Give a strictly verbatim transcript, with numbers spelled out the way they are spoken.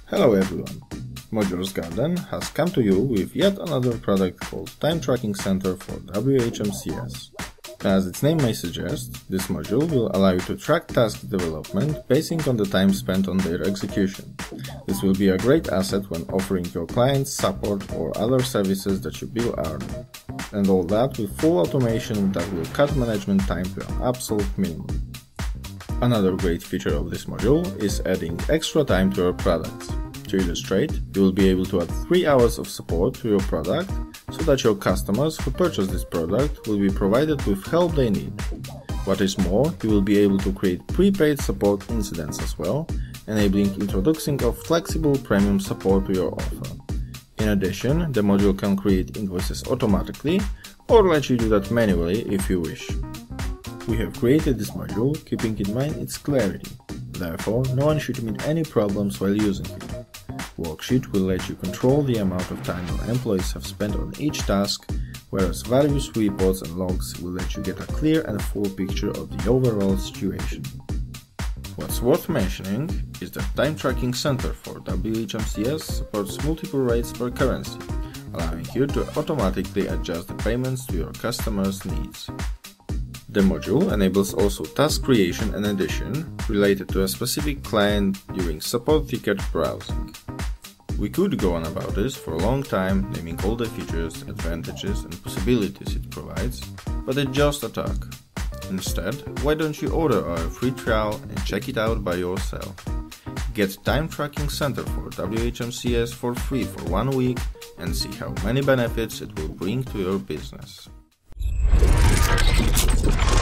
Hello everyone! ModulesGarden has come to you with yet another product called Time Tracking Center for W H M C S. As its name may suggest, this module will allow you to track task development basing on the time spent on their execution. This will be a great asset when offering your clients support or other services that you bill hourly. And all that with full automation that will cut management time to an absolute minimum. Another great feature of this module is adding extra time to your products. To illustrate, you will be able to add three hours of support to your product so that your customers who purchase this product will be provided with help they need. What is more, you will be able to create prepaid support incidents as well, enabling introducing of flexible premium support to your offer. In addition, the module can create invoices automatically or let you do that manually if you wish. We have created this module keeping in mind its clarity, therefore no one should meet any problems while using it. Worksheet will let you control the amount of time your employees have spent on each task, whereas various reports and logs will let you get a clear and full picture of the overall situation. What's worth mentioning is that Time Tracking Center for W H M C S supports multiple rates per currency, allowing you to automatically adjust the payments to your customers' needs. The module enables also task creation and addition related to a specific client during support ticket browsing. We could go on about this for a long time, naming all the features, advantages and possibilities it provides, but it's just a talk. Instead, why don't you order our free trial and check it out by yourself? Get Time Tracking Center for W H M C S for free for one week and see how many benefits it will bring to your business.